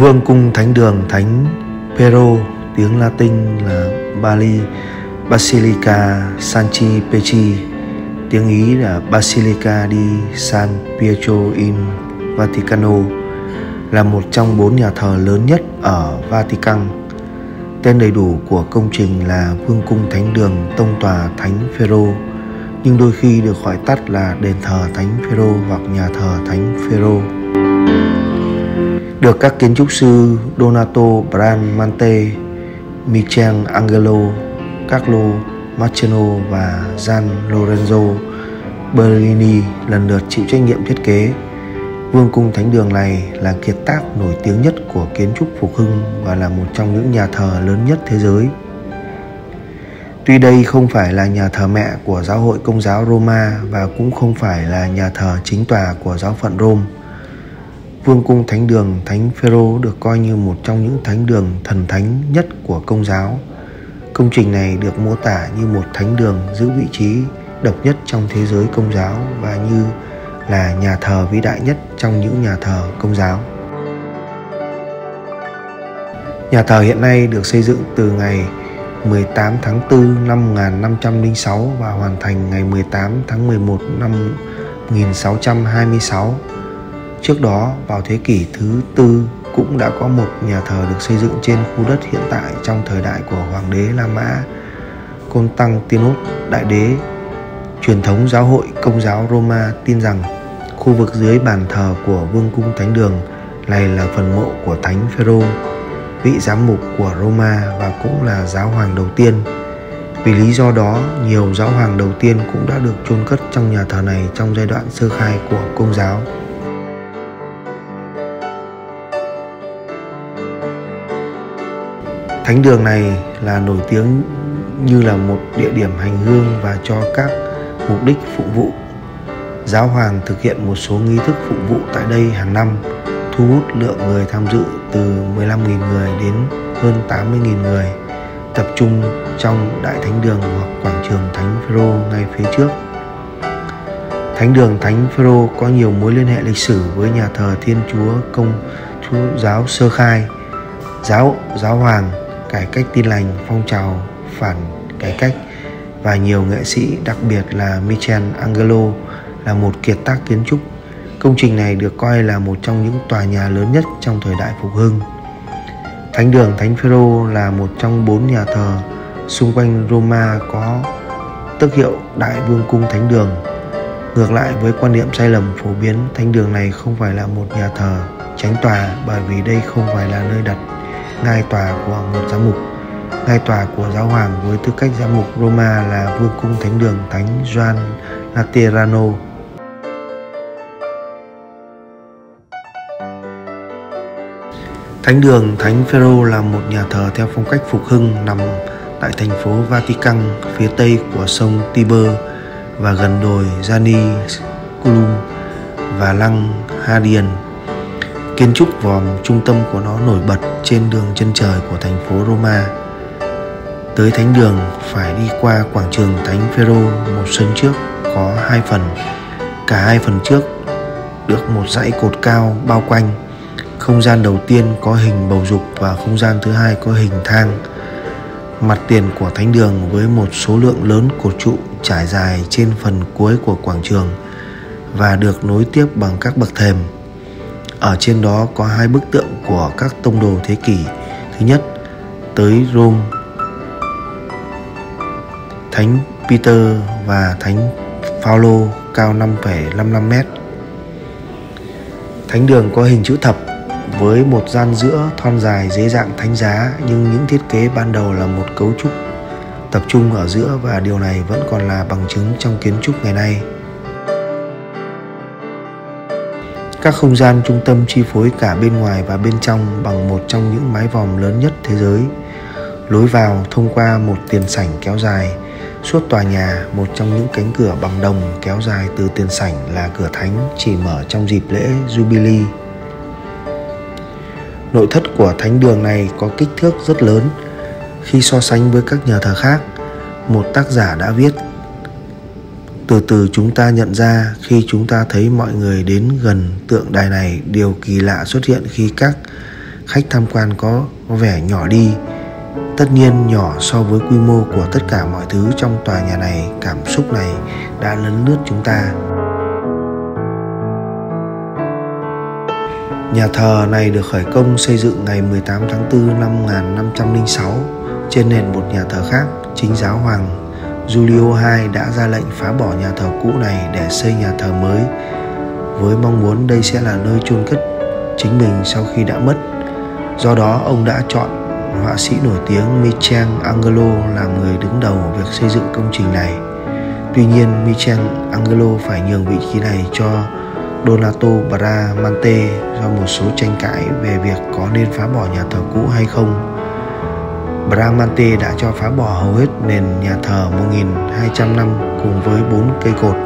Vương cung thánh đường Thánh Phêrô, tiếng Latin là Basilica Sanchi Petri, tiếng Ý là Basilica di San Pietro in Vaticano, là một trong 4 nhà thờ lớn nhất ở Vatican. Tên đầy đủ của công trình là Vương cung thánh đường Tông tòa Thánh Phêrô, nhưng đôi khi được gọi tắt là đền thờ Thánh Phêrô hoặc nhà thờ Thánh Phêrô. Được các kiến trúc sư Donato Bramante, Michelangelo, Carlo Marcheno và Gian Lorenzo Bellini lần lượt chịu trách nhiệm thiết kế. Vương cung thánh đường này là kiệt tác nổi tiếng nhất của kiến trúc phục hưng và là một trong những nhà thờ lớn nhất thế giới. Tuy đây không phải là nhà thờ mẹ của giáo hội Công giáo Roma và cũng không phải là nhà thờ chính tòa của giáo phận Rome, Vương cung thánh đường Thánh Phêrô được coi như một trong những thánh đường thần thánh nhất của Công giáo. Công trình này được mô tả như một thánh đường giữ vị trí độc nhất trong thế giới Công giáo và như là nhà thờ vĩ đại nhất trong những nhà thờ Công giáo. Nhà thờ hiện nay được xây dựng từ ngày 18 tháng 4 năm 1506 và hoàn thành ngày 18 tháng 11 năm 1626. Trước đó, vào thế kỷ thứ tư, cũng đã có một nhà thờ được xây dựng trên khu đất hiện tại trong thời đại của Hoàng đế La Mã Constantinus Đại đế. Truyền thống giáo hội Công giáo Roma tin rằng khu vực dưới bàn thờ của Vương cung thánh đường này là phần mộ của Thánh Phêrô, vị giám mục của Roma và cũng là giáo hoàng đầu tiên. Vì lý do đó, nhiều giáo hoàng đầu tiên cũng đã được chôn cất trong nhà thờ này trong giai đoạn sơ khai của Công giáo. Thánh đường này là nổi tiếng như là một địa điểm hành hương và cho các mục đích phụng vụ. Giáo hoàng thực hiện một số nghi thức phụng vụ tại đây hàng năm, thu hút lượng người tham dự từ 15.000 người đến hơn 80.000 người, tập trung trong Đại Thánh đường hoặc quảng trường Thánh Phêrô ngay phía trước. Thánh đường Thánh Phêrô có nhiều mối liên hệ lịch sử với nhà thờ Thiên Chúa Công giáo sơ khai, giáo hoàng, cải cách Tin lành, phong trào phản cải cách và nhiều nghệ sĩ, đặc biệt là Michelangelo là một kiệt tác kiến trúc. Công trình này được coi là một trong những tòa nhà lớn nhất trong thời đại phục hưng. Thánh đường Thánh Phêrô là một trong 4 nhà thờ xung quanh Roma có tước hiệu Đại Vương cung Thánh đường. Ngược lại với quan niệm sai lầm phổ biến, thánh đường này không phải là một nhà thờ chánh tòa, bởi vì đây không phải là nơi đặt ngai tòa của một giám mục. Ngai tòa của giáo hoàng với tư cách giám mục Roma là Vương cung thánh đường Thánh Gioan Laterano. Thánh đường Thánh Phêrô là một nhà thờ theo phong cách phục hưng nằm tại thành phố Vatican, phía tây của sông Tiber và gần đồi Janiculum và lăng Hadrian. Kiến trúc vòm trung tâm của nó nổi bật trên đường chân trời của thành phố Roma. Tới thánh đường phải đi qua quảng trường Thánh Phêrô, một sân trước có 2 phần. Cả 2 phần trước được một dãy cột cao bao quanh. Không gian đầu tiên có hình bầu dục và không gian thứ hai có hình thang. Mặt tiền của thánh đường với một số lượng lớn cột trụ trải dài trên phần cuối của quảng trường và được nối tiếp bằng các bậc thềm. Ở trên đó có 2 bức tượng của các tông đồ thế kỷ thứ nhất tới Rome, Thánh Peter và Thánh Phaolô, cao 5,55 m. Thánh đường có hình chữ thập với một gian giữa thon dài dưới dạng thánh giá, nhưng những thiết kế ban đầu là một cấu trúc tập trung ở giữa và điều này vẫn còn là bằng chứng trong kiến trúc ngày nay. Các không gian trung tâm chi phối cả bên ngoài và bên trong bằng một trong những mái vòm lớn nhất thế giới. Lối vào thông qua một tiền sảnh kéo dài suốt tòa nhà. Một trong những cánh cửa bằng đồng kéo dài từ tiền sảnh là cửa thánh, chỉ mở trong dịp lễ Jubilee. Nội thất của thánh đường này có kích thước rất lớn. Khi so sánh với các nhà thờ khác, một tác giả đã viết: từ từ chúng ta nhận ra khi chúng ta thấy mọi người đến gần tượng đài này, điều kỳ lạ xuất hiện khi các khách tham quan có vẻ nhỏ đi. Tất nhiên nhỏ so với quy mô của tất cả mọi thứ trong tòa nhà này. Cảm xúc này đã lấn lướt chúng ta. Nhà thờ này được khởi công xây dựng ngày 18 tháng 4 năm 1506 trên nền một nhà thờ khác. Chính giáo hoàng Giulio II đã ra lệnh phá bỏ nhà thờ cũ này để xây nhà thờ mới, với mong muốn đây sẽ là nơi chôn cất chính mình sau khi đã mất. Do đó, ông đã chọn họa sĩ nổi tiếng Michelangelo làm người đứng đầu việc xây dựng công trình này. Tuy nhiên, Michelangelo phải nhường vị trí này cho Donato Bramante do một số tranh cãi về việc có nên phá bỏ nhà thờ cũ hay không. Bramante đã cho phá bỏ hầu hết nền nhà thờ 1200 năm cùng với 4 cây cột.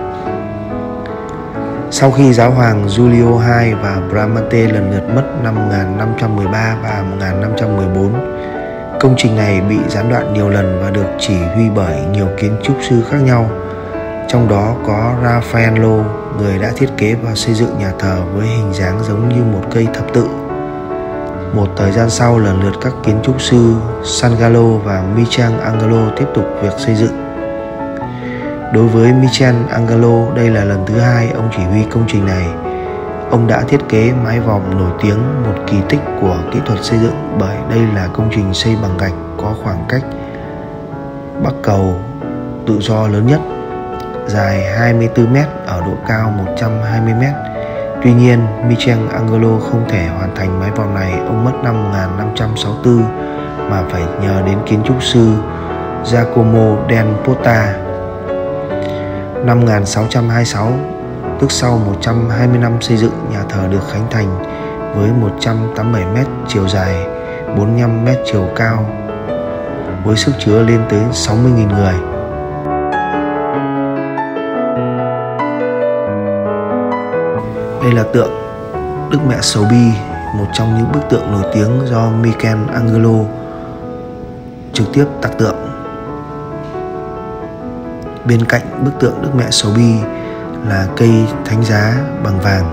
Sau khi giáo hoàng Giulio II và Bramante lần lượt mất năm 1513 và 1514, công trình này bị gián đoạn nhiều lần và được chỉ huy bởi nhiều kiến trúc sư khác nhau. Trong đó có Raffaello, người đã thiết kế và xây dựng nhà thờ với hình dáng giống như một cây thập tự. Một thời gian sau, lần lượt các kiến trúc sư Sangallo và Michelangelo tiếp tục việc xây dựng. Đối với Michelangelo, đây là lần thứ hai ông chỉ huy công trình này. Ông đã thiết kế mái vòm nổi tiếng, một kỳ tích của kỹ thuật xây dựng, bởi đây là công trình xây bằng gạch có khoảng cách bắc cầu tự do lớn nhất, dài 24 m ở độ cao 120 m. Tuy nhiên, Michelangelo không thể hoàn thành mái vòm này. Ông mất năm 1564 mà phải nhờ đến kiến trúc sư Giacomo del Porta. Năm 1626, tức sau 120 năm xây dựng, nhà thờ được khánh thành với 187 m chiều dài, 45 m chiều cao, với sức chứa lên tới 60.000 người. Đây là tượng Đức Mẹ Sầu Bi, một trong những bức tượng nổi tiếng do Michelangelo trực tiếp tạc tượng. Bên cạnh bức tượng Đức Mẹ Sầu Bi là cây thánh giá bằng vàng.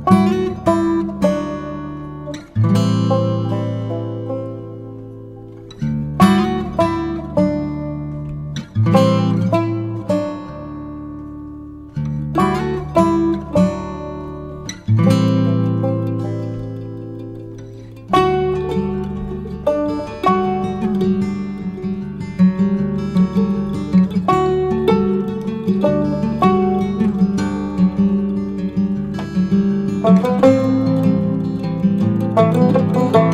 Thank you.